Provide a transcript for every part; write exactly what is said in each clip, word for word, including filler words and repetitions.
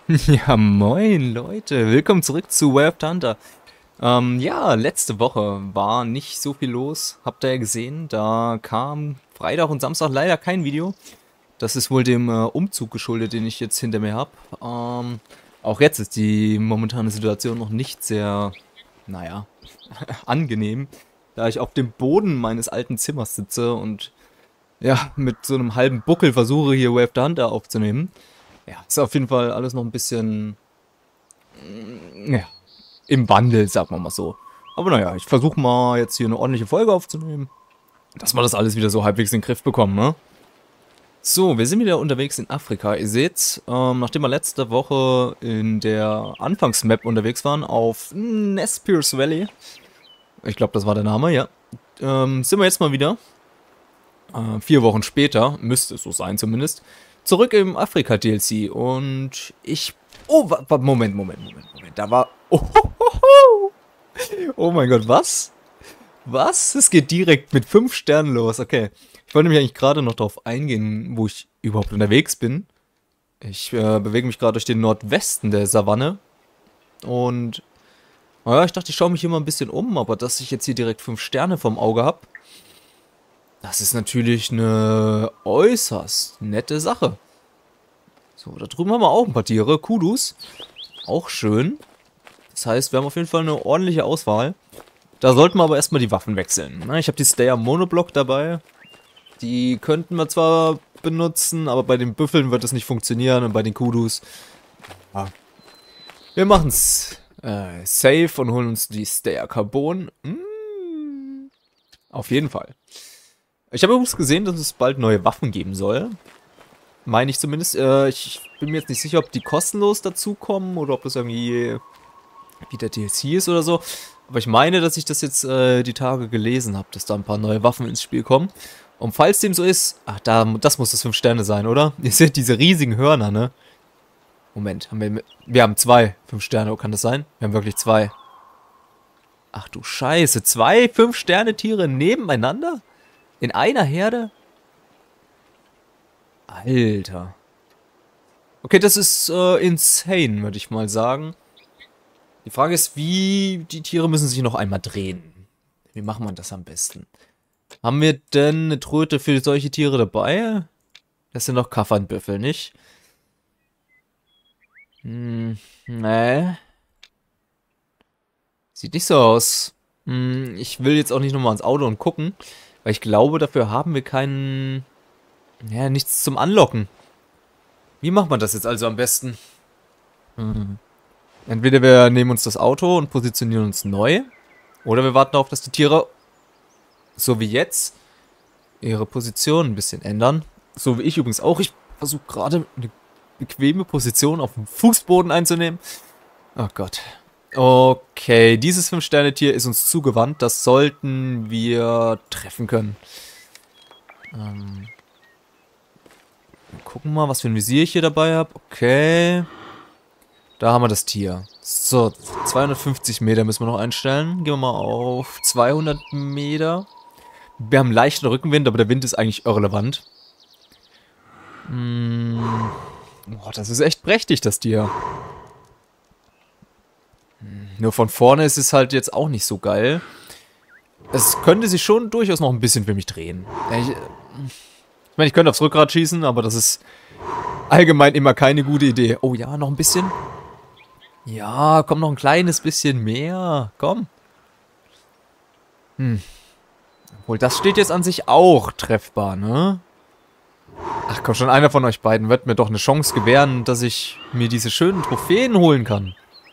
Ja, moin Leute, willkommen zurück zu Way of Thunder. Ähm, ja, letzte Woche war nicht so viel los, habt ihr ja gesehen. Da kam Freitag und Samstag leider kein Video. Das ist wohl dem äh, Umzug geschuldet, den ich jetzt hinter mir habe. Ähm, auch jetzt ist die momentane Situation noch nicht sehr, naja, angenehm, da ich auf dem Boden meines alten Zimmers sitze und ja, mit so einem halben Buckel versuche hier Way of Thunder aufzunehmen. Ja, ist auf jeden Fall alles noch ein bisschen, ja, im Wandel, sagen wir mal so. Aber naja, ich versuche mal jetzt hier eine ordentliche Folge aufzunehmen, dass wir das alles wieder so halbwegs in den Griff bekommen, ne? So, wir sind wieder unterwegs in Afrika. Ihr seht, ähm, nachdem wir letzte Woche in der Anfangsmap unterwegs waren, auf Nez Perce Valley, ich glaube, das war der Name, ja, ähm, sind wir jetzt mal wieder, äh, vier Wochen später, müsste es so sein zumindest, zurück im Afrika-D L C und ich... Oh, wa, wa, Moment, Moment, Moment, Moment, da war... Oh, ho, ho, ho. Oh mein Gott, was? Was? Es geht direkt mit fünf Sternen los, okay. Ich wollte nämlich eigentlich gerade noch darauf eingehen, wo ich überhaupt unterwegs bin. Ich äh, bewege mich gerade durch den Nordwesten der Savanne und... Naja, ich dachte, ich schaue mich hier mal ein bisschen um, aber dass ich jetzt hier direkt fünf Sterne vom Auge habe, das ist natürlich eine äußerst nette Sache. So, da drüben haben wir auch ein paar Tiere. Kudus. Auch schön. Das heißt, wir haben auf jeden Fall eine ordentliche Auswahl. Da sollten wir aber erstmal die Waffen wechseln. Na, ich habe die Stayer Monoblock dabei. Die könnten wir zwar benutzen, aber bei den Büffeln wird das nicht funktionieren und bei den Kudus. Ja. Wir machen es äh, safe und holen uns die Stayer Carbon. Mm, auf jeden Fall. Ich habe übrigens gesehen, dass es bald neue Waffen geben soll. Meine ich zumindest. Äh, ich bin mir jetzt nicht sicher, ob die kostenlos dazukommen oder ob das irgendwie wie der D L C ist oder so. Aber ich meine, dass ich das jetzt äh, die Tage gelesen habe, dass da ein paar neue Waffen ins Spiel kommen. Und falls dem so ist... Ach, da, das muss das fünf Sterne sein, oder? Ihr seht diese riesigen Hörner, ne? Moment, haben wir... Wir haben zwei fünf Sterne, kann das sein? Wir haben wirklich zwei. Ach du Scheiße, zwei fünf Sterne Tiere nebeneinander? In einer Herde? Alter. Okay, das ist äh, insane, würde ich mal sagen. Die Frage ist, wie... Die Tiere müssen sich noch einmal drehen. Wie macht man das am besten? Haben wir denn eine Tröte für solche Tiere dabei? Das sind doch Kaffernbüffel, nicht? Hm, nee. Sieht nicht so aus. Hm, ich will jetzt auch nicht nochmal ins Auto und gucken, weil ich glaube, dafür haben wir keinen... Ja, nichts zum Anlocken. Wie macht man das jetzt also am besten? Hm. Entweder wir nehmen uns das Auto und positionieren uns neu, oder wir warten darauf, dass die Tiere, so wie jetzt, ihre Position ein bisschen ändern. So wie ich übrigens auch. Ich versuche gerade eine bequeme Position auf dem Fußboden einzunehmen. Oh Gott. Okay, dieses fünf Sterne Tier ist uns zugewandt. Das sollten wir treffen können. Ähm... Gucken mal, was für ein Visier ich hier dabei habe. Okay. Da haben wir das Tier. So, zweihundertfünfzig Meter müssen wir noch einstellen. Gehen wir mal auf zweihundert Meter. Wir haben leichten Rückenwind, aber der Wind ist eigentlich irrelevant. Hm. Boah, das ist echt prächtig, das Tier. Hm. Nur von vorne ist es halt jetzt auch nicht so geil. Es könnte sich schon durchaus noch ein bisschen für mich drehen. Ich... Ich meine, ich könnte aufs Rückgrat schießen, aber das ist allgemein immer keine gute Idee. Oh ja, noch ein bisschen. Ja, komm, noch ein kleines bisschen mehr. Komm. Hm. Obwohl, das steht jetzt an sich auch treffbar, ne? Ach komm, schon einer von euch beiden wird mir doch eine Chance gewähren, dass ich mir diese schönen Trophäen holen kann.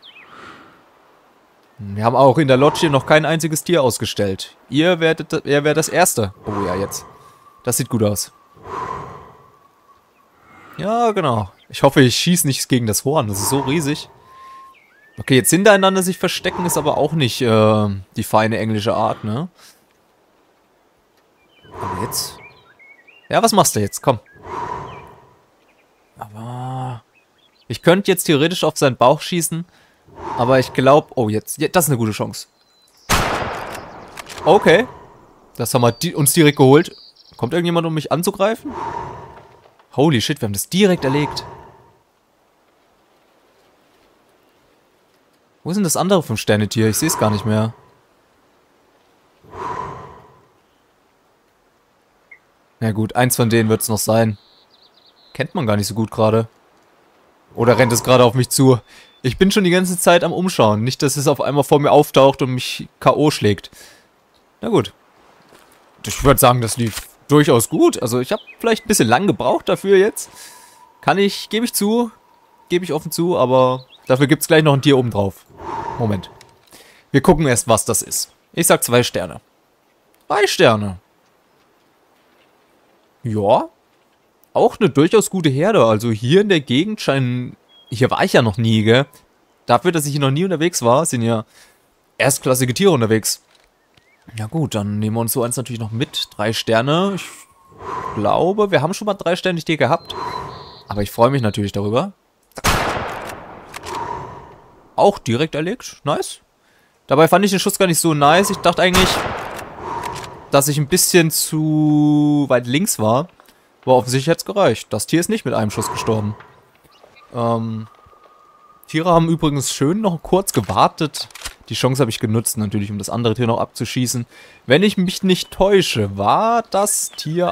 Wir haben auch in der Lodge noch kein einziges Tier ausgestellt. Ihr werdet, ihr wärt das Erste. Oh ja, jetzt. Das sieht gut aus. Ja, genau. Ich hoffe, ich schieße nichts gegen das Horn. Das ist so riesig. Okay, jetzt hintereinander sich verstecken ist aber auch nicht äh, die feine englische Art, ne? Aber jetzt... Ja, was machst du jetzt? Komm. Aber... Ich könnte jetzt theoretisch auf seinen Bauch schießen. Aber ich glaube... Oh, jetzt... Ja, das ist eine gute Chance. Okay. Das haben wir di- uns direkt geholt. Kommt irgendjemand, um mich anzugreifen? Holy shit, wir haben das direkt erlegt. Wo ist denn das andere fünf-Sterne-Tier? Ich sehe es gar nicht mehr. Na gut, eins von denen wird es noch sein. Kennt man gar nicht so gut gerade. Oder rennt es gerade auf mich zu? Ich bin schon die ganze Zeit am Umschauen. Nicht, dass es auf einmal vor mir auftaucht und mich K O schlägt. Na gut. Ich würde sagen, das lief durchaus gut. Also ich habe vielleicht ein bisschen lang gebraucht dafür jetzt. Kann ich, gebe ich zu. Gebe ich offen zu, aber dafür gibt es gleich noch ein Tier oben drauf. Moment. Wir gucken erst, was das ist. Ich sag zwei Sterne. Drei Sterne. Ja. Auch eine durchaus gute Herde. Also hier in der Gegend scheinen... Hier war ich ja noch nie, gell? Dafür, dass ich hier noch nie unterwegs war, sind ja erstklassige Tiere unterwegs. Ja gut, dann nehmen wir uns so eins natürlich noch mit. Drei Sterne. Ich glaube, wir haben schon mal drei Sterne Tier gehabt. Aber ich freue mich natürlich darüber. Auch direkt erlegt. Nice. Dabei fand ich den Schuss gar nicht so nice. Ich dachte eigentlich, dass ich ein bisschen zu weit links war. Aber offensichtlich hat es gereicht. Das Tier ist nicht mit einem Schuss gestorben. Ähm, Tiere haben übrigens schön noch kurz gewartet. Die Chance habe ich genutzt, natürlich, um das andere Tier noch abzuschießen. Wenn ich mich nicht täusche, war das Tier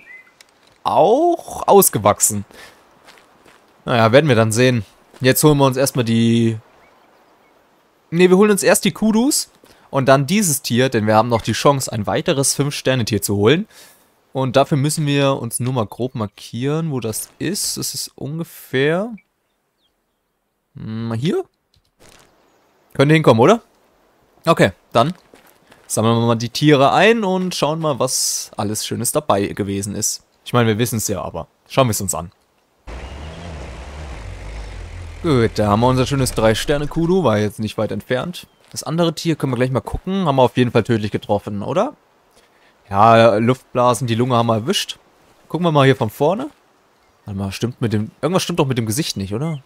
auch ausgewachsen. Naja, werden wir dann sehen. Jetzt holen wir uns erstmal die... Ne, wir holen uns erst die Kudus und dann dieses Tier, denn wir haben noch die Chance, ein weiteres fünf-Sterne-Tier zu holen. Und dafür müssen wir uns nur mal grob markieren, wo das ist. Es ist ungefähr... Hm, hier? Könnte hinkommen, oder? Okay, dann sammeln wir mal die Tiere ein und schauen mal, was alles Schönes dabei gewesen ist. Ich meine, wir wissen es ja, aber schauen wir es uns an. Gut, da haben wir unser schönes drei Sterne Kudu, war jetzt nicht weit entfernt. Das andere Tier können wir gleich mal gucken. Haben wir auf jeden Fall tödlich getroffen, oder? Ja, Luftblasen, die Lunge haben wir erwischt. Gucken wir mal hier von vorne. Warte mal, stimmt mit dem... Irgendwas stimmt doch mit dem Gesicht nicht, oder?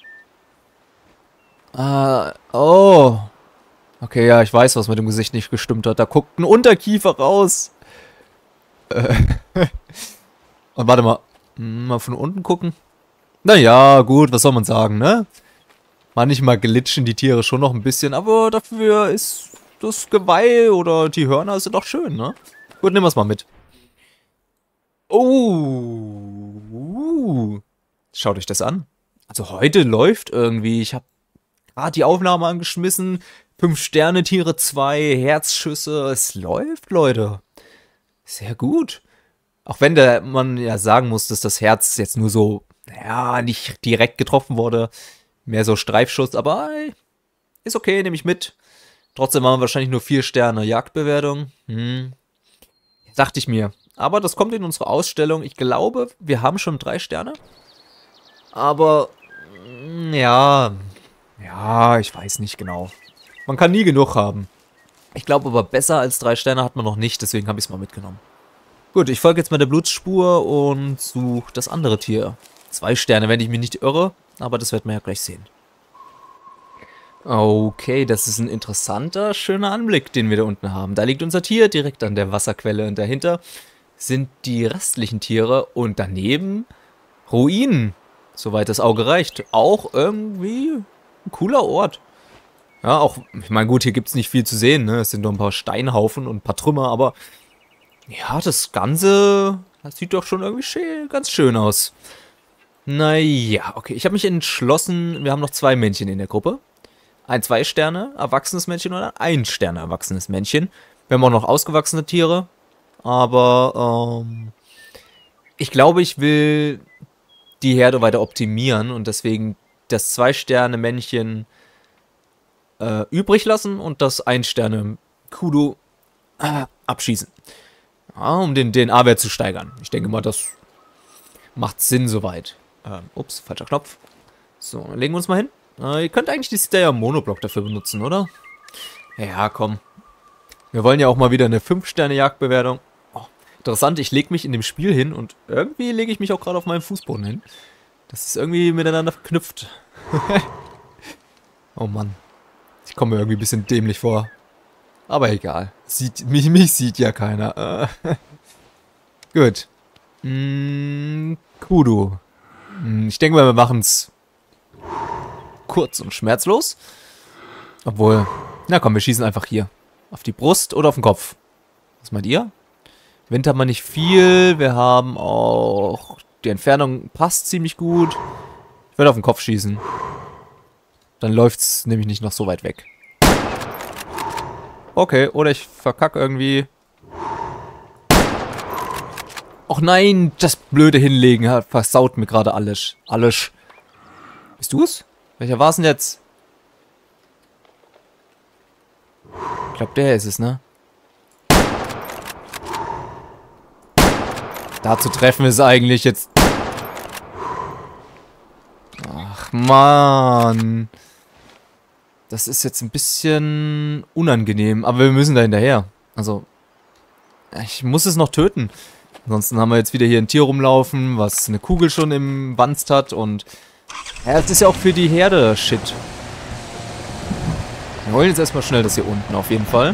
Ah, oh. Okay, ja, ich weiß, was mit dem Gesicht nicht gestimmt hat. Da guckt ein Unterkiefer raus. Äh. Und warte mal. Mal von unten gucken. Naja, gut, was soll man sagen, ne? Manchmal glitschen die Tiere schon noch ein bisschen, aber dafür ist das Geweih oder die Hörner sind doch schön, ne? Gut, nehmen wir es mal mit. Oh. Uh. Schaut euch das an. Also heute läuft irgendwie. Ich habe gerade die Aufnahme angeschmissen. Fünf-Sterne-Tiere, zwei Herzschüsse. Es läuft, Leute. Sehr gut. Auch wenn der, man ja sagen muss, dass das Herz jetzt nur so, ja, nicht direkt getroffen wurde. Mehr so Streifschuss, aber ey, ist okay, nehme ich mit. Trotzdem haben wir wahrscheinlich nur vier Sterne Jagdbewertung. Hm. Dachte ich mir. Aber das kommt in unsere Ausstellung. Ich glaube, wir haben schon drei Sterne. Aber, ja, ja, ich weiß nicht genau. Man kann nie genug haben. Ich glaube aber, besser als drei Sterne hat man noch nicht, deswegen habe ich es mal mitgenommen. Gut, ich folge jetzt mal der Blutspur und suche das andere Tier. Zwei Sterne, wenn ich mich nicht irre, aber das werden wir ja gleich sehen. Okay, das ist ein interessanter, schöner Anblick, den wir da unten haben. Da liegt unser Tier direkt an der Wasserquelle und dahinter sind die restlichen Tiere und daneben Ruinen, soweit das Auge reicht. Auch irgendwie ein cooler Ort. Ja, auch, ich meine, gut, hier gibt es nicht viel zu sehen, ne? Es sind nur ein paar Steinhaufen und ein paar Trümmer, aber ja, das Ganze, das sieht doch schon irgendwie schön, ganz schön aus. Naja, okay, ich habe mich entschlossen, wir haben noch zwei Männchen in der Gruppe. Ein Zwei-Sterne erwachsenes Männchen und ein Ein-Sterne erwachsenes Männchen. Wir haben auch noch ausgewachsene Tiere, aber ähm, ich glaube, ich will die Herde weiter optimieren und deswegen das Zwei-Sterne-Männchen äh, übrig lassen und das Ein-Sterne-Kudu äh, abschießen. Ja, um den D N A-Wert zu steigern. Ich denke mal, das macht Sinn soweit. Ähm, ups, falscher Knopf. So, legen wir uns mal hin. Äh, ihr könnt eigentlich die Stayer Monoblock dafür benutzen, oder? Ja, komm. Wir wollen ja auch mal wieder eine fünf-Sterne-Jagdbewertung. Oh, interessant, ich lege mich in dem Spiel hin und irgendwie lege ich mich auch gerade auf meinem Fußboden hin. Das ist irgendwie miteinander verknüpft. Oh Mann. Ich komme mir irgendwie ein bisschen dämlich vor. Aber egal. Sieht, mich, mich sieht ja keiner. Äh. Gut. Mm, Kudu. Mm, ich denke mal, wir machen es kurz und schmerzlos. Obwohl, na komm, wir schießen einfach hier. Auf die Brust oder auf den Kopf? Was meint ihr? Wind haben wir nicht viel. Wir haben auch... Die Entfernung passt ziemlich gut. Ich werde auf den Kopf schießen. Dann läuft es nämlich nicht noch so weit weg. Okay, oder ich verkacke irgendwie. Och nein, das blöde Hinlegen hat versaut mir gerade alles. Alles. Bist du's? Welcher war's denn jetzt? Ich glaube, der ist es, ne? Da zu treffen ist eigentlich jetzt... Ach, Mann. Das ist jetzt ein bisschen unangenehm. Aber wir müssen da hinterher. Also, ich muss es noch töten. Ansonsten haben wir jetzt wieder hier ein Tier rumlaufen, was eine Kugel schon im Wanst hat. Und ja, das ist ja auch für die Herde Shit. Wir holen jetzt erstmal schnell das hier unten auf jeden Fall.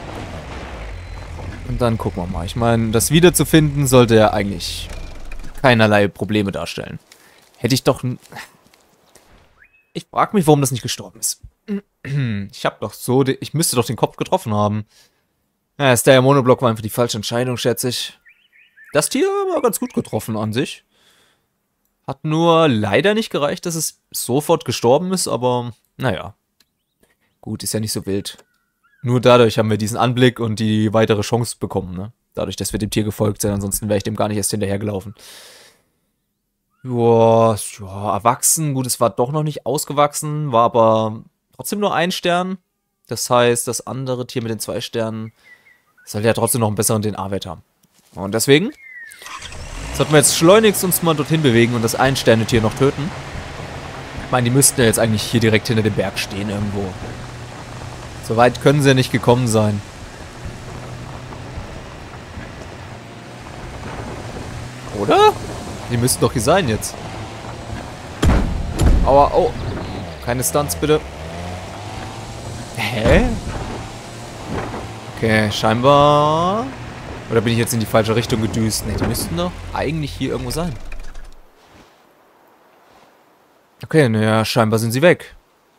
Und dann gucken wir mal. Ich meine, das wiederzufinden sollte ja eigentlich keinerlei Probleme darstellen. Hätte ich doch... Ich frage mich, warum das nicht gestorben ist. Ich hab doch so... Ich müsste doch den Kopf getroffen haben. Ja, das der Monoblock war einfach die falsche Entscheidung, schätze ich. Das Tier war ganz gut getroffen an sich. Hat nur leider nicht gereicht, dass es sofort gestorben ist, aber naja. Gut, ist ja nicht so wild. Nur dadurch haben wir diesen Anblick und die weitere Chance bekommen, ne? Dadurch, dass wir dem Tier gefolgt sind, ansonsten wäre ich dem gar nicht erst hinterhergelaufen. Joa, ja, erwachsen. Gut, es war doch noch nicht ausgewachsen, war aber trotzdem nur ein Stern. Das heißt, das andere Tier mit den zwei Sternen sollte ja trotzdem noch einen besseren D N A-Wert haben. Und deswegen sollten wir jetzt schleunigst uns mal dorthin bewegen und das Ein-Sterne-Tier noch töten. Ich meine, die müssten ja jetzt eigentlich hier direkt hinter dem Berg stehen irgendwo. So weit können sie ja nicht gekommen sein. Oder? Die müssten doch hier sein jetzt. Aua, oh. Keine Stunts, bitte. Hä? Okay, scheinbar... Oder bin ich jetzt in die falsche Richtung gedüst? Ne, die müssten doch eigentlich hier irgendwo sein. Okay, naja, scheinbar sind sie weg.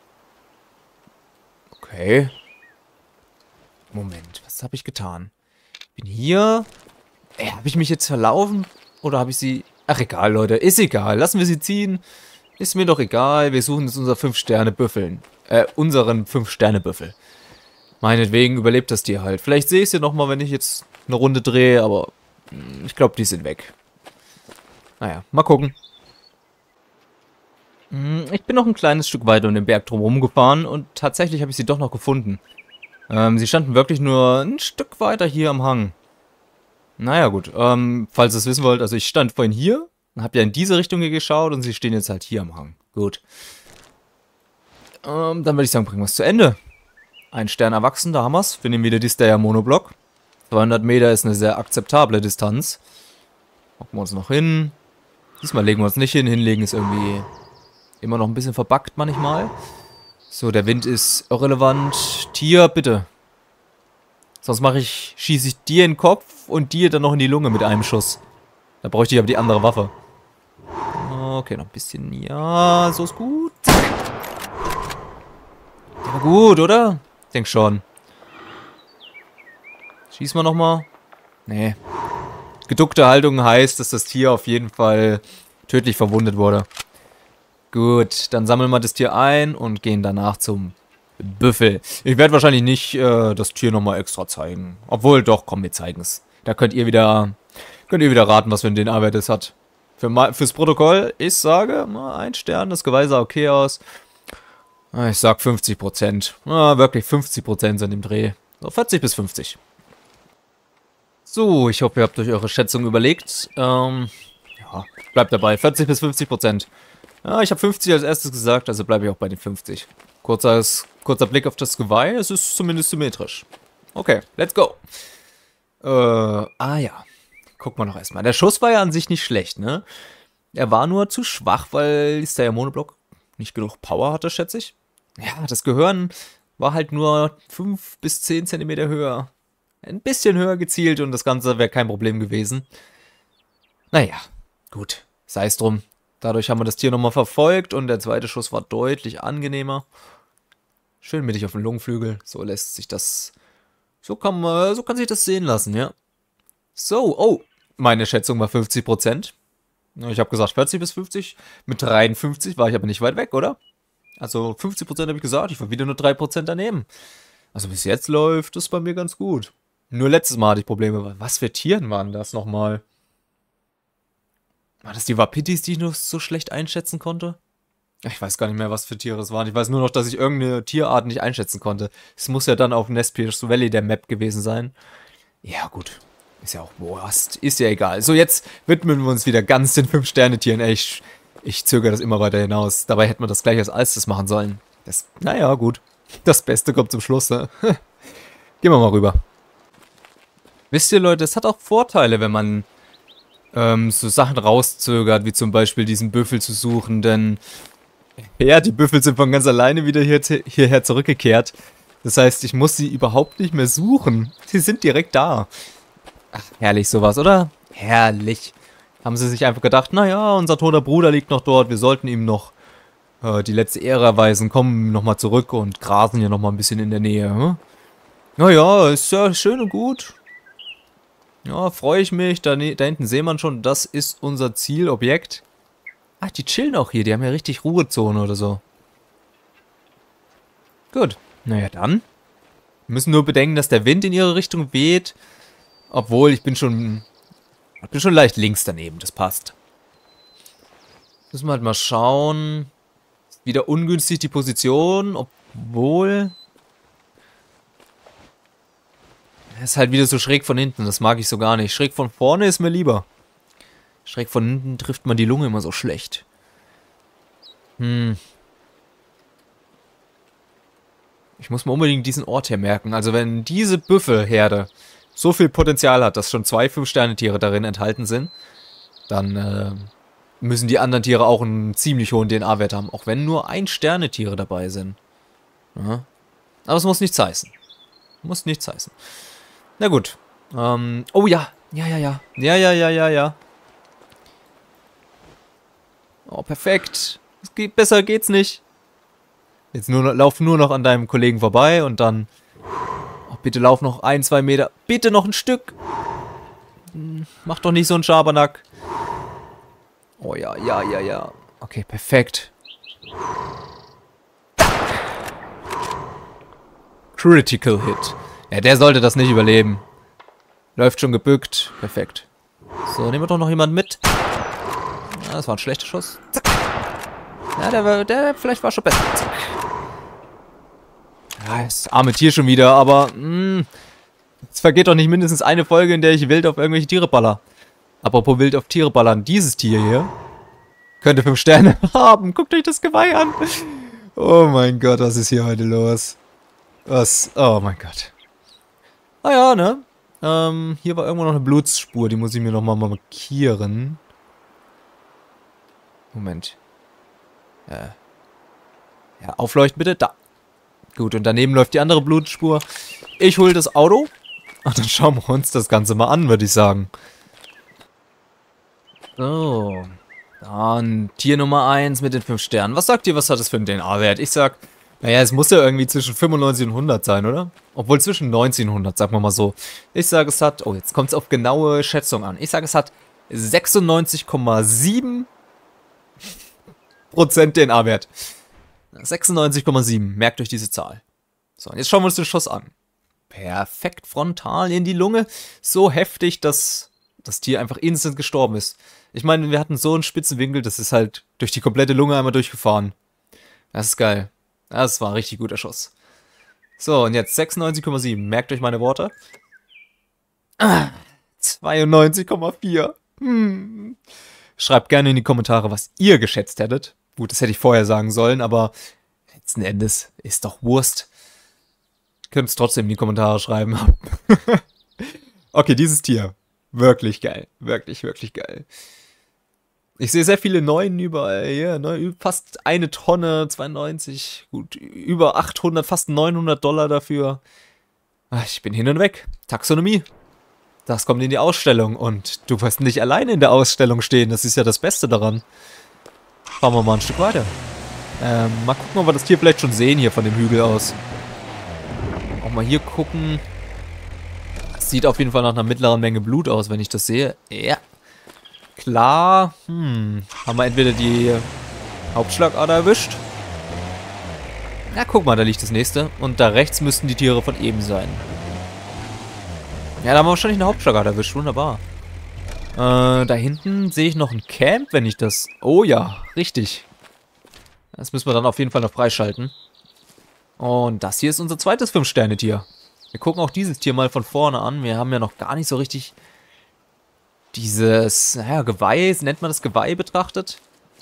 Okay. Moment, was habe ich getan? Bin hier... Ey, habe ich mich jetzt verlaufen? Oder habe ich sie... Ach, egal, Leute. Ist egal. Lassen wir sie ziehen. Ist mir doch egal. Wir suchen jetzt unser fünf-Sterne-Büffeln. Äh, unseren fünf-Sterne-Büffel. Meinetwegen überlebt das Tier halt. Vielleicht sehe ich sie nochmal, wenn ich jetzt eine Runde drehe, aber mh, ich glaube, die sind weg. Naja, mal gucken. Hm, ich bin noch ein kleines Stück weiter um den Berg drumherum gefahren und tatsächlich habe ich sie doch noch gefunden. Ähm, sie standen wirklich nur ein Stück weiter hier am Hang. Naja, gut. Ähm, falls ihr es wissen wollt, also ich stand vorhin hier, habe ja in diese Richtung hier geschaut und sie stehen jetzt halt hier am Hang. Gut. Ähm, dann würde ich sagen, bringen wir es zu Ende. Ein Stern erwachsen, da haben wir es. Wir nehmen wieder die Stayer Monoblock. zweihundert Meter ist eine sehr akzeptable Distanz. Gucken wir uns noch hin. Diesmal legen wir uns nicht hin. Hinlegen ist irgendwie immer noch ein bisschen verbuggt manchmal. So, der Wind ist irrelevant. Tier, bitte. Sonst mache ich, schieße ich dir in den Kopf und dir dann noch in die Lunge mit einem Schuss. Da bräuchte ich aber die andere Waffe. Okay, noch ein bisschen. Ja, so ist gut. Ja, gut, oder? Ich denke schon. Schießen wir nochmal. Nee. Geduckte Haltung heißt, dass das Tier auf jeden Fall tödlich verwundet wurde. Gut, dann sammeln wir das Tier ein und gehen danach zum Büffel. Ich werde wahrscheinlich nicht äh, das Tier nochmal extra zeigen. Obwohl, doch, komm, wir zeigen es. Da könnt ihr wieder könnt ihr wieder raten, was für ein D N A-Wert es hat. Für, fürs Protokoll, ich sage, na, ein Stern, das Geweih sah okay aus. Ich sag fünfzig Prozent. Ja, wirklich fünfzig Prozent sind im Dreh. So, vierzig bis fünfzig. So, ich hoffe, ihr habt euch eure Schätzung überlegt. Ähm, ja, bleibt dabei. vierzig bis fünfzig Prozent. Ja, ich habe fünfzig als erstes gesagt, also bleibe ich auch bei den fünfzig. Kurzer, kurzer Blick auf das Geweih, es ist zumindest symmetrisch. Okay, let's go. Äh, ah ja. Guck mal noch erstmal. Der Schuss war ja an sich nicht schlecht, ne? Er war nur zu schwach, weil die Stayer Monoblock nicht genug Power hatte, schätze ich. Ja, das Gehirn war halt nur fünf bis zehn Zentimeter höher. Ein bisschen höher gezielt und das Ganze wäre kein Problem gewesen. Naja, gut. Sei es drum. Dadurch haben wir das Tier nochmal verfolgt und der zweite Schuss war deutlich angenehmer. Schön mittig auf dem Lungenflügel. So lässt sich das... So kann man, so kann sich das sehen lassen, ja. So, oh. Meine Schätzung war fünfzig Prozent. Ich habe gesagt vierzig bis fünfzig. Mit dreiundfünfzig war ich aber nicht weit weg, oder? Also fünfzig Prozent habe ich gesagt. Ich war wieder nur drei Prozent daneben. Also bis jetzt läuft es bei mir ganz gut. Nur letztes Mal hatte ich Probleme. Was für Tieren waren das nochmal? War das die Wapitis, die ich nur so schlecht einschätzen konnte? Ich weiß gar nicht mehr, was für Tiere es waren. Ich weiß nur noch, dass ich irgendeine Tierart nicht einschätzen konnte. Es muss ja dann auf Nez Perce Valley der Map gewesen sein. Ja, gut. Ist ja auch Wurst. Ist ja egal. So, jetzt widmen wir uns wieder ganz den fünf Sterne Tieren. Ey, ich, ich zögere das immer weiter hinaus. Dabei hätten wir das gleich als erstes machen sollen. Das, naja, gut. Das Beste kommt zum Schluss, ne? Gehen wir mal rüber. Wisst ihr, Leute, es hat auch Vorteile, wenn man ähm, so Sachen rauszögert, wie zum Beispiel diesen Büffel zu suchen, denn ja, die Büffel sind von ganz alleine wieder hier, hierher zurückgekehrt. Das heißt, ich muss sie überhaupt nicht mehr suchen. Sie sind direkt da. Ach, herrlich sowas, oder? Herrlich. Haben sie sich einfach gedacht, naja, unser toter Bruder liegt noch dort, wir sollten ihm noch äh, die letzte Ehre erweisen, kommen nochmal zurück und grasen hier nochmal ein bisschen in der Nähe. Hm? Naja, ist ja schön und gut. Ja, freue ich mich. Da, da hinten sehen wir schon, das ist unser Zielobjekt. Ach, die chillen auch hier. Die haben ja richtig Ruhezone oder so. Gut. Naja, dann. Wir müssen nur bedenken, dass der Wind in ihre Richtung weht. Obwohl, ich bin schon... Ich bin schon leicht links daneben. Das passt. Müssen wir halt mal schauen. Ist wieder ungünstig die Position. Obwohl... Ist halt wieder so schräg von hinten. Das mag ich so gar nicht. Schräg von vorne ist mir lieber. Schräg von hinten trifft man die Lunge immer so schlecht. Hm. Ich muss mir unbedingt diesen Ort hier merken. Also wenn diese Büffelherde so viel Potenzial hat, dass schon zwei fünf-Sterne-Tiere darin enthalten sind, dann äh, müssen die anderen Tiere auch einen ziemlich hohen D N A-Wert haben. Auch wenn nur ein-Sterne-Tiere dabei sind. Ja. Aber es muss nichts heißen. Muss nichts heißen. Na gut. Ähm, oh ja. Ja, ja, ja. Ja, ja, ja, ja, ja. Oh, perfekt. Es geht, besser geht's nicht. Jetzt nur, lauf nur noch an deinem Kollegen vorbei und dann... Oh, bitte lauf noch ein, zwei Meter. Bitte noch ein Stück. Hm, mach doch nicht so einen Schabernack. Oh ja, ja, ja, ja. Okay, perfekt. Critical Hit. Ja, der sollte das nicht überleben. Läuft schon gebückt. Perfekt. So, nehmen wir doch noch jemanden mit. Ja, das war ein schlechter Schuss. Zack. Ja, der, war, der vielleicht war schon besser. Zack. Ja, das arme Tier schon wieder, aber mh, es vergeht doch nicht mindestens eine Folge, in der ich wild auf irgendwelche Tiere baller. Apropos wild auf Tiere ballern, dieses Tier hier könnte fünf Sterne haben. Guckt euch das Geweih an. Oh mein Gott, was ist hier heute los? Was? Oh mein Gott. Ah ja, ne? Ähm, hier war irgendwo noch eine Blutspur, die muss ich mir nochmal markieren. Moment. Äh. Ja, aufleuchten bitte. Da. Gut, und daneben läuft die andere Blutspur. Ich hole das Auto. Und dann schauen wir uns das Ganze mal an, würde ich sagen. So. Dann Tier Nummer eins mit den fünf Sternen. Was sagt ihr, was hat es für einen D N A-Wert? Ich sag, naja, es muss ja irgendwie zwischen fünfundneunzig und hundert sein, oder? Obwohl zwischen neunzig und hundert, sagen wir mal so. Ich sage, es hat... Oh, jetzt kommt es auf genaue Schätzung an. Ich sage, es hat sechsundneunzig Komma sieben Prozent D N A-Wert. sechsundneunzig Komma sieben. Merkt euch diese Zahl. So, und jetzt schauen wir uns den Schuss an. Perfekt frontal in die Lunge. So heftig, dass das Tier einfach instant gestorben ist. Ich meine, wir hatten so einen spitzen Winkel, das ist halt durch die komplette Lunge einmal durchgefahren. Das ist geil. Das war ein richtig guter Schuss. So, und jetzt sechsundneunzig Komma sieben. Merkt euch meine Worte. Ah, zweiundneunzig Komma vier. Hm. Schreibt gerne in die Kommentare, was ihr geschätzt hättet. Gut, das hätte ich vorher sagen sollen, aber letzten Endes ist doch Wurst. Könnt es trotzdem in die Kommentare schreiben. Okay, dieses Tier. Wirklich geil. Wirklich, wirklich geil. Ich sehe sehr viele Neuen überall. Ja, neu, fast eine Tonne, zweiundneunzig. Gut, über achthundert, fast neunhundert Dollar dafür. Ich bin hin und weg. Taxonomie. Das kommt in die Ausstellung. Und du wirst nicht alleine in der Ausstellung stehen. Das ist ja das Beste daran. Fahren wir mal ein Stück weiter. Ähm, mal gucken, ob wir das Tier vielleicht schon sehen hier von dem Hügel aus. Auch mal hier gucken. Das sieht auf jeden Fall nach einer mittleren Menge Blut aus, wenn ich das sehe. Ja. Klar. Hm. Haben wir entweder die Hauptschlagader erwischt. Na, guck mal, da liegt das nächste. Und da rechts müssten die Tiere von eben sein. Ja, da haben wir wahrscheinlich eine Hauptschlagader erwischt. Wunderbar. Äh, da hinten sehe ich noch ein Camp, wenn ich das... Oh ja, richtig. Das müssen wir dann auf jeden Fall noch freischalten. Und das hier ist unser zweites fünf Sterne Tier. Wir gucken auch dieses Tier mal von vorne an. Wir haben ja noch gar nicht so richtig dieses, naja, Geweih, nennt man das Geweih betrachtet.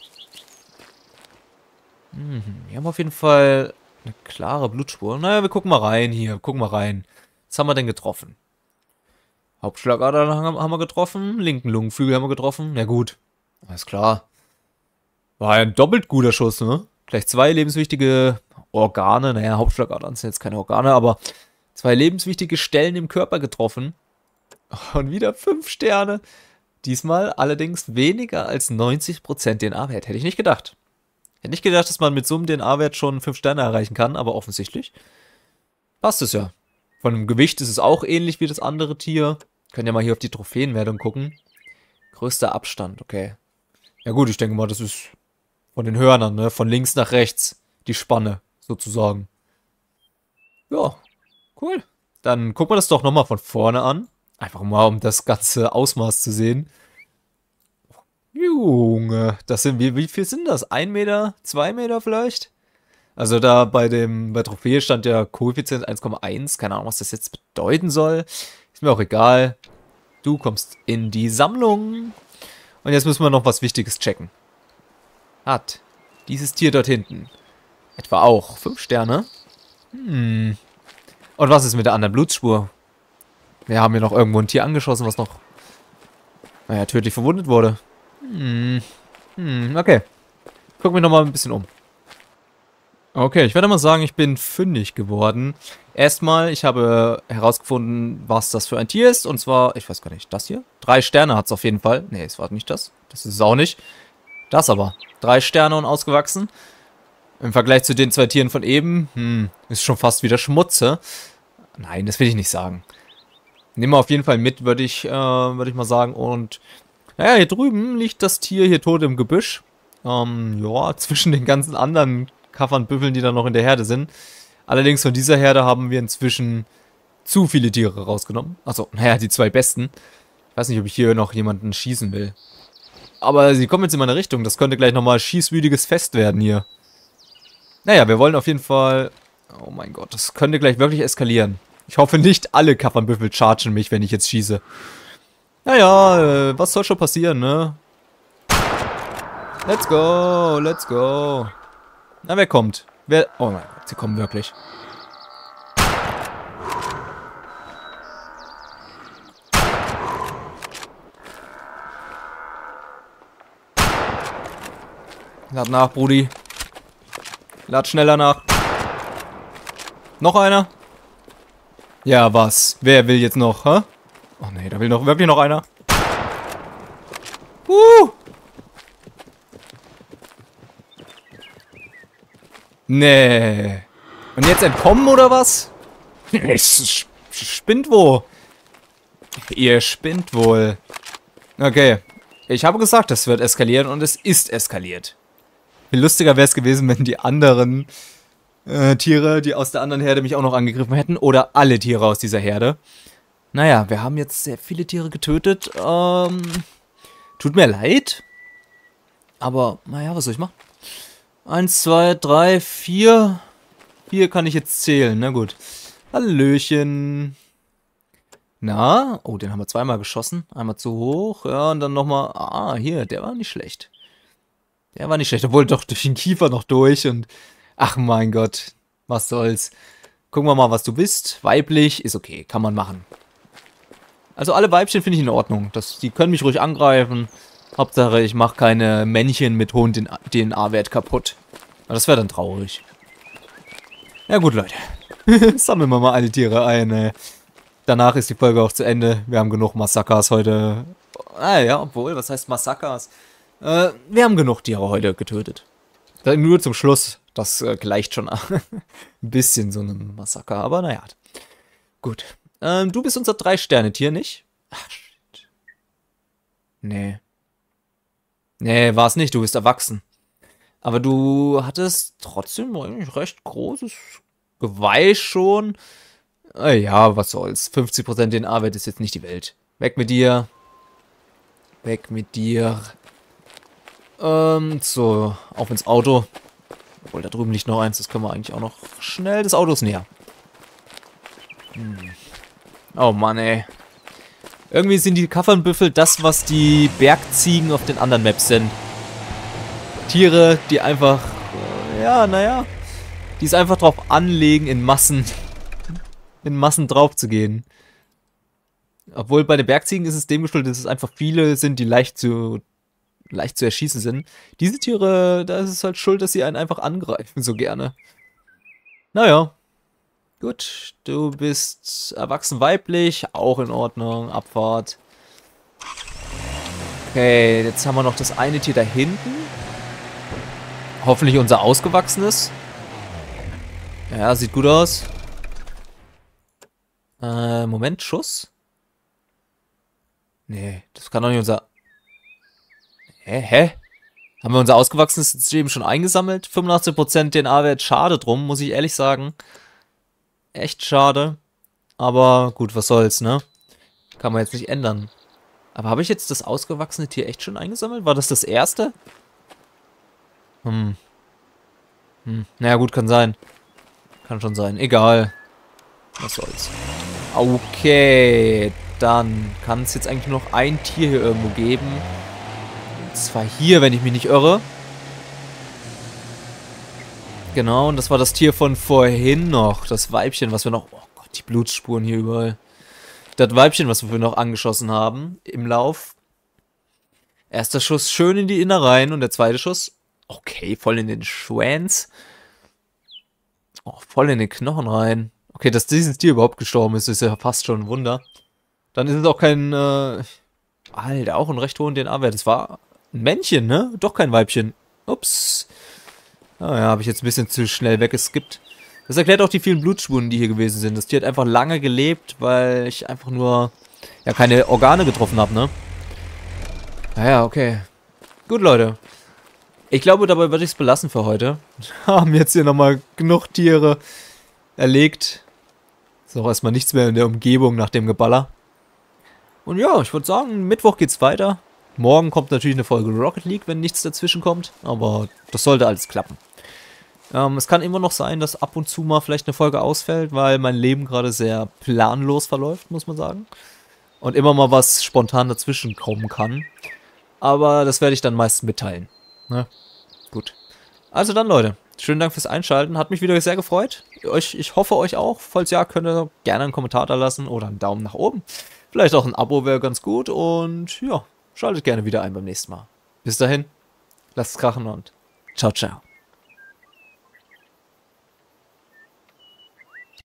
Hm, wir haben auf jeden Fall eine klare Blutspur. Naja, wir gucken mal rein hier. Gucken mal rein. Was haben wir denn getroffen? Hauptschlagader haben wir getroffen. Linken Lungenflügel haben wir getroffen. Ja gut. Alles klar. War ein doppelt guter Schuss, ne? Gleich zwei lebenswichtige Organe. Naja, Hauptschlagadern sind jetzt keine Organe, aber zwei lebenswichtige Stellen im Körper getroffen. Und wieder fünf Sterne. Diesmal allerdings weniger als neunzig Prozent D N A-Wert. Hätte ich nicht gedacht. Hätte nicht gedacht, dass man mit so einem D N A-Wert schon fünf Sterne erreichen kann, aber offensichtlich passt es ja. Von dem Gewicht ist es auch ähnlich wie das andere Tier. Können ja mal hier auf die Trophäenwertung gucken. Größter Abstand, okay. Ja gut, ich denke mal, das ist von den Hörnern, ne? Von links nach rechts. Die Spanne, sozusagen. Ja, cool. Dann gucken wir das doch nochmal von vorne an. Einfach mal, um das ganze Ausmaß zu sehen. Junge, das sind, wie, wie viel sind das? Ein Meter? Zwei Meter vielleicht? Also da bei dem, bei Trophäe stand ja Koeffizient eins Komma eins. Keine Ahnung, was das jetzt bedeuten soll. Ist mir auch egal. Du kommst in die Sammlung. Und jetzt müssen wir noch was Wichtiges checken. Hat dieses Tier dort hinten etwa auch fünf Sterne? Hm. Und was ist mit der anderen Blutspur? Wir haben hier noch irgendwo ein Tier angeschossen, was noch, naja, tödlich verwundet wurde. Hm. Hm, okay. Gucken wir nochmal ein bisschen um. Okay, ich werde mal sagen, ich bin fündig geworden. Erstmal, ich habe herausgefunden, was das für ein Tier ist. Und zwar, ich weiß gar nicht, das hier? Drei Sterne hat es auf jeden Fall. Nee, es war nicht das. Das ist es auch nicht. Das aber. Drei Sterne und ausgewachsen. Im Vergleich zu den zwei Tieren von eben, hm, ist schon fast wieder Schmutze. Nein, das will ich nicht sagen. Nehmen wir auf jeden Fall mit, würde ich, äh, würde ich mal sagen. Und, naja, hier drüben liegt das Tier hier tot im Gebüsch. Ähm, ja, zwischen den ganzen anderen Kaffernbüffeln, die da noch in der Herde sind. Allerdings von dieser Herde haben wir inzwischen zu viele Tiere rausgenommen. Achso, naja, die zwei besten. Ich weiß nicht, ob ich hier noch jemanden schießen will. Aber sie kommen jetzt in meine Richtung. Das könnte gleich nochmal schießwütiges Fest werden hier. Naja, wir wollen auf jeden Fall... Oh mein Gott, das könnte gleich wirklich eskalieren. Ich hoffe nicht alle Kaffernbüffel chargen mich, wenn ich jetzt schieße. Naja, äh, was soll schon passieren, ne? Let's go, let's go. Na, wer kommt? Wer... Oh mein Gott, sie kommen wirklich. Lad nach, Brudi. Lad schneller nach. Noch einer? Ja, was? Wer will jetzt noch, hä? Oh nee, da will noch wirklich noch einer. Uh! Nee. Und jetzt entkommen oder was? Es spinnt wo? Ihr spinnt wohl. Okay. Ich habe gesagt, das wird eskalieren und es ist eskaliert. Viel lustiger wäre es gewesen, wenn die anderen äh, Tiere, die aus der anderen Herde mich auch noch angegriffen hätten. Oder alle Tiere aus dieser Herde. Naja, wir haben jetzt sehr viele Tiere getötet. Ähm, tut mir leid. Aber, naja, was soll ich machen? Eins, zwei, drei, vier. Vier kann ich jetzt zählen, na gut. Hallöchen. Na, oh, den haben wir zweimal geschossen. Einmal zu hoch, ja, und dann nochmal. Ah, hier, der war nicht schlecht. Der war nicht schlecht, obwohl doch durch den Kiefer noch durch und... Ach mein Gott, was soll's. Gucken wir mal, was du bist. Weiblich, ist okay, kann man machen. Also alle Weibchen finde ich in Ordnung. Das, die können mich ruhig angreifen. Hauptsache, ich mache keine Männchen mit hohem D N A-Wert kaputt. Aber das wäre dann traurig. Ja gut, Leute. Sammeln wir mal alle Tiere ein. Ey. Danach ist die Folge auch zu Ende. Wir haben genug Massakers heute. Ah ja, obwohl, was heißt Massakers? Äh, wir haben genug Tiere heute getötet. Nur zum Schluss. Das äh, gleicht schon ein bisschen so einem Massaker. Aber naja. Gut. Ähm, du bist unser Drei-Sterne-Tier, nicht? Ach, shit. Nee. Nee, war es nicht. Du bist erwachsen. Aber du hattest trotzdem eigentlich recht großes Geweih schon. Äh, ja, was soll's. fünfzig Prozent D N A-Wert ist jetzt nicht die Welt. Weg mit dir. Weg mit dir. Ähm, so, auf ins Auto. Obwohl, da drüben liegt noch eins. Das können wir eigentlich auch noch schnell. Das Auto ist näher. Hm. Oh Mann, ey. Irgendwie sind die Kaffernbüffel das, was die Bergziegen auf den anderen Maps sind. Tiere, die einfach, äh, ja, naja, die es einfach drauf anlegen, in Massen, in Massen drauf zu gehen. Obwohl bei den Bergziegen ist es dem geschuldet, dass es einfach viele sind, die leicht zu, leicht zu erschießen sind. Diese Tiere, da ist es halt schuld, dass sie einen einfach angreifen, so gerne. Naja. Gut, du bist erwachsen weiblich, auch in Ordnung, Abfahrt. Okay, jetzt haben wir noch das eine Tier da hinten. Hoffentlich unser ausgewachsenes. Ja, sieht gut aus. Äh, Moment, Schuss? Nee, das kann doch nicht unser... Hä, hä? Haben wir unser ausgewachsenes jetzt eben schon eingesammelt? fünfundachtzig Prozent D N A-Wert, schade drum, muss ich ehrlich sagen. Echt schade. Aber gut, was soll's, ne? Kann man jetzt nicht ändern. Aber habe ich jetzt das ausgewachsene Tier echt schon eingesammelt? War das das erste? Hm. Hm. Naja, gut, kann sein. Kann schon sein. Egal. Was soll's. Okay. Dann kann es jetzt eigentlich nur noch ein Tier hier irgendwo geben. Und zwar hier, wenn ich mich nicht irre. Genau, und das war das Tier von vorhin noch. Das Weibchen, was wir noch... Oh Gott, die Blutspuren hier überall. Das Weibchen, was wir noch angeschossen haben im Lauf. Erster Schuss schön in die Innereien und der zweite Schuss... Okay, voll in den Schwanz. Oh, voll in den Knochen rein. Okay, dass dieses Tier überhaupt gestorben ist, ist ja fast schon ein Wunder. Dann ist es auch kein... Äh, Alter, auch einen recht hohen D N A-Wert. Das war ein Männchen, ne? Doch kein Weibchen. Ups. Ah ja, habe ich jetzt ein bisschen zu schnell weggeskippt. Das erklärt auch die vielen Blutspuren, die hier gewesen sind. Das Tier hat einfach lange gelebt, weil ich einfach nur... Ja, keine Organe getroffen habe, ne? Naja, okay. Gut, Leute. Ich glaube, dabei würde ich es belassen für heute. Haben jetzt hier nochmal genug Tiere erlegt. Ist auch erstmal nichts mehr in der Umgebung nach dem Geballer. Und ja, ich würde sagen, Mittwoch geht's weiter. Morgen kommt natürlich eine Folge Rocket League, wenn nichts dazwischen kommt. Aber das sollte alles klappen. Ähm, es kann immer noch sein, dass ab und zu mal vielleicht eine Folge ausfällt, weil mein Leben gerade sehr planlos verläuft, muss man sagen. Und immer mal was spontan dazwischen kommen kann. Aber das werde ich dann meist mitteilen. Ne? Gut. Also dann, Leute. Schönen Dank fürs Einschalten. Hat mich wieder sehr gefreut. Euch, ich hoffe euch auch. Falls ja, könnt ihr gerne einen Kommentar da lassen oder einen Daumen nach oben. Vielleicht auch ein Abo wäre ganz gut. Und ja, schaltet gerne wieder ein beim nächsten Mal. Bis dahin. Lasst es krachen und ciao, ciao.